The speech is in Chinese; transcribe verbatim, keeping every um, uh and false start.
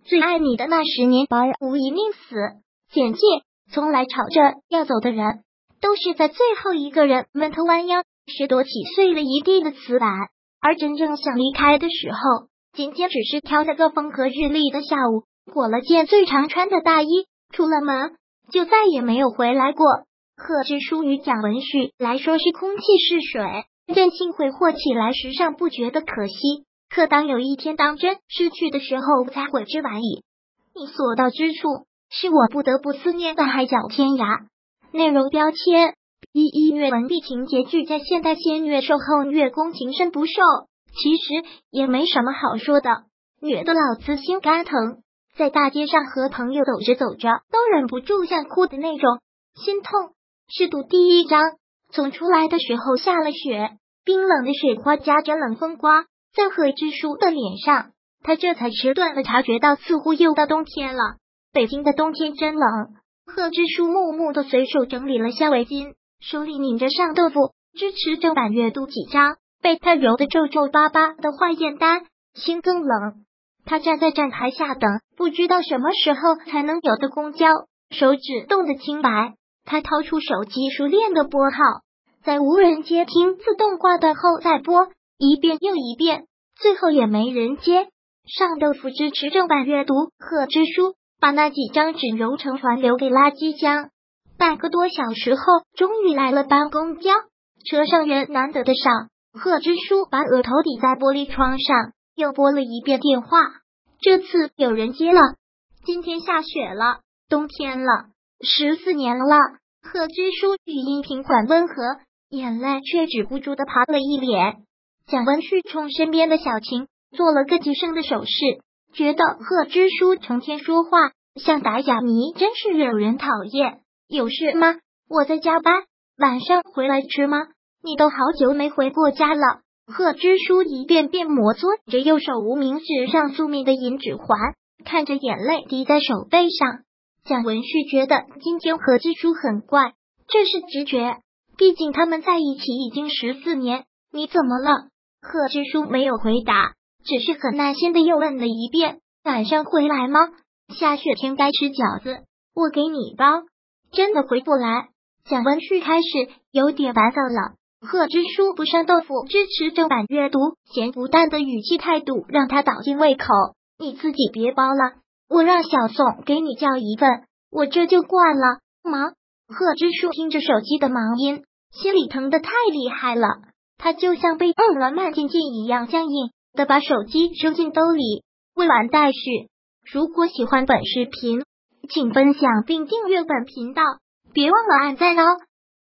最爱你的那十年，宝儿无一命死。简介：从来吵着要走的人，都是在最后一个人闷头弯腰，拾掇起碎了一地的瓷板，而真正想离开的时候，今天只是挑了个风和日丽的下午，裹了件最常穿的大衣，出了门就再也没有回来过。贺知书与蒋文旭来说是空气是水，任性挥霍起来时尚不觉得可惜，可当有一天当真失去的时候，才悔之晚矣。你所到之处，是我不得不思念的海角天涯。内容标签：一一虐文笔情节剧在现代先虐受后虐攻情深不寿，其实也没什么好说的，虐得老子心肝疼，在大街上和朋友走着走着都忍不住想哭的那种心痛。试读第一章，从出来的时候下了雪，冰冷的雪花夹着冷风刮在贺知书的脸上，他这才迟钝的察觉到似乎又到冬天了。北京的冬天真冷。贺知书木木的随手整理了下围巾，手里拧着上豆腐支持正版阅读几张被他揉得皱皱巴巴的化验单，心更冷。他站在站台下等不知道什么时候才能有的公交，手指冻得青白。他掏出手机熟练的拨号，在无人接听自动挂断后再拨，一遍又一遍，最后也没人接。上豆腐支持正版阅读，贺知书把那几张纸揉成团留给垃圾箱。半个多小时后，终于来了班公交，车上人难得的少。贺知书把额头抵在玻璃窗上，又拨了一遍电话，这次有人接了。今天下雪了，冬天了，十四年了。贺知书语音平缓温和，眼泪却止不住的爬了一脸。蒋文旭冲身边的小晴做了个急声的手势，觉得贺知书成天说话像打哑谜，真是惹人讨厌。有事吗？我在加班，晚上回来吃吗？你都好久没回过家了。贺知书一遍遍摩挲着右手无名指上宿命的银指环，看着眼泪滴在手背上。蒋文旭觉得今天贺知书很怪，这是直觉，毕竟他们在一起已经十四年。你怎么了？贺知书没有回答，只是很耐心的又问了一遍，晚上回来吗？下雪天该吃饺子，我给你包。真的回不来？蒋文旭开始有点烦躁了。贺知书不上豆腐支持正版阅读，咸不淡的语气态度让他倒进胃口。你自己别包了，我让小宋给你叫一份，我这就挂了。忙。贺知书听着手机的忙音，心里疼得太厉害了，他就像被饿了慢进进一样僵硬的把手机收进兜里。未完待续。如果喜欢本视频，请分享并订阅本频道，别忘了按赞哦。